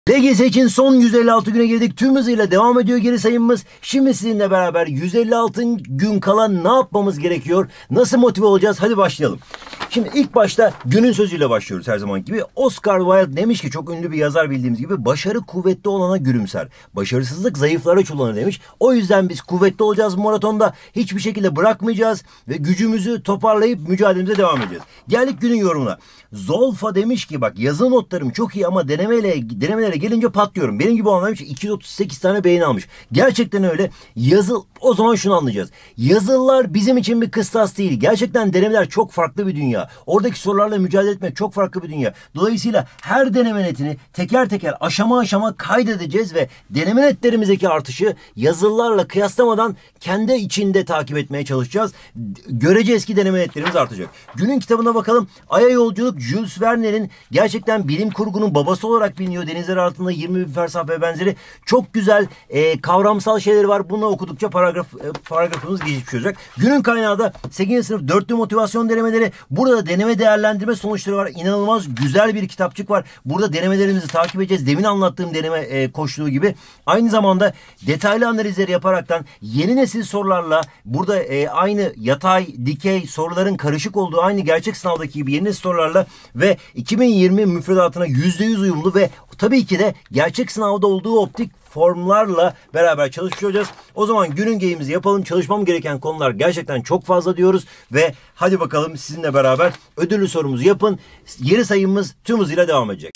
LGS için son 156 güne girdik. Tüm hızıyla devam ediyor geri sayımımız. Şimdi sizinle beraber 156 gün kala ne yapmamız gerekiyor? Nasıl motive olacağız? Hadi başlayalım. Şimdi ilk başta günün sözüyle başlıyoruz her zaman gibi. Oscar Wilde demiş ki, çok ünlü bir yazar bildiğimiz gibi, başarı kuvvetli olana gülümser. Başarısızlık zayıflara çullanır demiş. O yüzden biz kuvvetli olacağız bu maratonda. Hiçbir şekilde bırakmayacağız ve gücümüzü toparlayıp mücadelemize devam edeceğiz. Geldik günün yorumuna. Zolfa demiş ki, bak yazı notlarım çok iyi ama denemelere gelince patlıyorum. Benim gibi olanlar 238 tane beğeni almış. Gerçekten öyle. O zaman şunu anlayacağız. Yazılılar bizim için bir kıstas değil. Gerçekten denemeler çok farklı bir dünya. Oradaki sorularla mücadele etmek çok farklı bir dünya. Dolayısıyla her deneme netini teker teker aşama aşama kaydedeceğiz ve deneme netlerimizdeki artışı yazılılarla kıyaslamadan kendi içinde takip etmeye çalışacağız. Göreceğiz ki deneme netlerimiz artacak. Günün kitabına bakalım. Ay'a yolculuk, Jules Verne'in, gerçekten bilim kurgunun babası olarak biliniyor. Denizler altında 20 bin fersah ve benzeri. Çok güzel kavramsal şeyleri var. Bunu okudukça paragrafımız gelişmiş olacak. Günün kaynağı da 8. sınıf 4'lü motivasyon denemeleri. Burada deneme değerlendirme sonuçları var. İnanılmaz güzel bir kitapçık var. Burada denemelerimizi takip edeceğiz. Demin anlattığım deneme koçluğu gibi. Aynı zamanda detaylı analizleri yaparaktan yeni nesil sorularla, burada aynı yatay, dikey soruların karışık olduğu, aynı gerçek sınavdaki gibi yeni nesil sorularla ve 2020 müfredatına %100 uyumlu ve tabii ki de gerçek sınavda olduğu optik formlarla beraber çalışmış olacağız. O zaman günün geyiğimizi yapalım. Çalışmam gereken konular gerçekten çok fazla diyoruz ve hadi bakalım sizinle beraber ödüllü sorumuzu yapın. Geri sayımımız tüm hızıyla devam edecek.